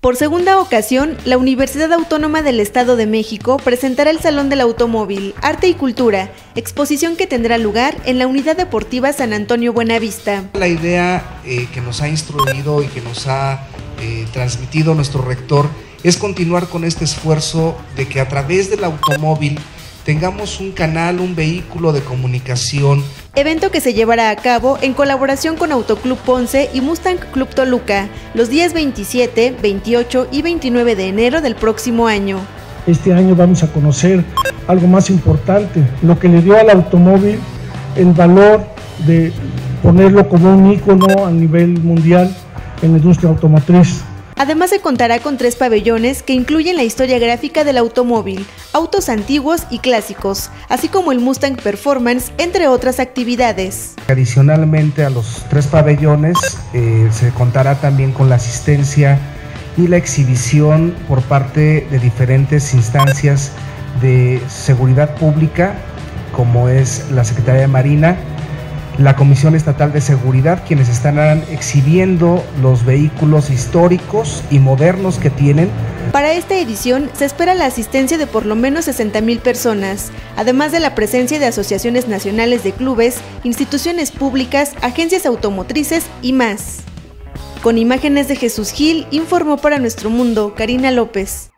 Por segunda ocasión, la Universidad Autónoma del Estado de México presentará el Salón del Automóvil, Arte y Cultura, exposición que tendrá lugar en la Unidad Deportiva San Antonio Buenavista. La idea que nos ha instruido y que nos ha transmitido nuestro rector es continuar con este esfuerzo de que a través del automóvil tengamos un canal, un vehículo de comunicación. Evento que se llevará a cabo en colaboración con Autoclub Ponce y Mustang Club Toluca, los días 27, 28 y 29 de enero del próximo año. Este año vamos a conocer algo más importante, lo que le dio al automóvil el valor de ponerlo como un ícono a nivel mundial en la industria automotriz. Además se contará con 3 pabellones que incluyen la historia gráfica del automóvil, autos antiguos y clásicos, así como el Mustang Performance, entre otras actividades. Adicionalmente a los 3 pabellones se contará también con la asistencia y la exhibición por parte de diferentes instancias de seguridad pública, como es la Secretaría de Marina, la Comisión Estatal de Seguridad, quienes estarán exhibiendo los vehículos históricos y modernos que tienen. Para esta edición se espera la asistencia de por lo menos 60,000 personas, además de la presencia de asociaciones nacionales de clubes, instituciones públicas, agencias automotrices y más. Con imágenes de Jesús Gil, informó para Nuestro Mundo Karina López.